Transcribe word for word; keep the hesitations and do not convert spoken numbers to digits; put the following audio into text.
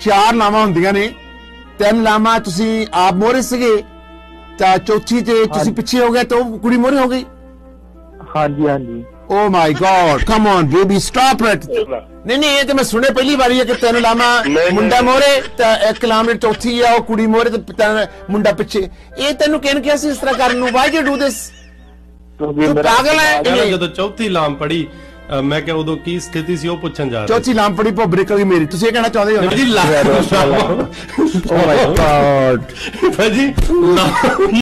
ਚਾਰ ਲਾਵਾਂ ਹੁੰਦੀਆਂ ਨੇ, ਤਿੰਨ ਲਾਵਾਂ ਤੁਸੀਂ ਆਪ ਮੋਹਰੇ ਸੀਗੇ ਤਾਂ ਚੌਥੀ ਤੇ ਤੁਸੀਂ ਪਿੱਛੇ ਹੋ ਗਏ ਤਾਂ ਉਹ ਕੁੜੀ ਮੋਹਰੇ ਹੋ ਗਈ। ਹਾਂਜੀ ਹਾਂਜੀ। Oh my God, come on baby, stop it. नहीं नहीं, ये तो मैं सुने पहली बारी है कि तेन लामा मुंडा मोरे ते एक लाम ने चौथी है, वो कुड़ी मोरे ते मुंडा पिछे। ये तेनू कहन क्या सी इस तरह करन नू? Why you do this? तू पागल है? ਜਦੋਂ ਚੌਥੀ ਲਾਮ ਪੜੀ मैं क्या उदो की स्थिति सी वो पूछन जा रहा। चौथी लाम पड़ी भोबरे कल मेरी, तुसी ये कहना चाहते हो? जी ला। Oh my God, भाजी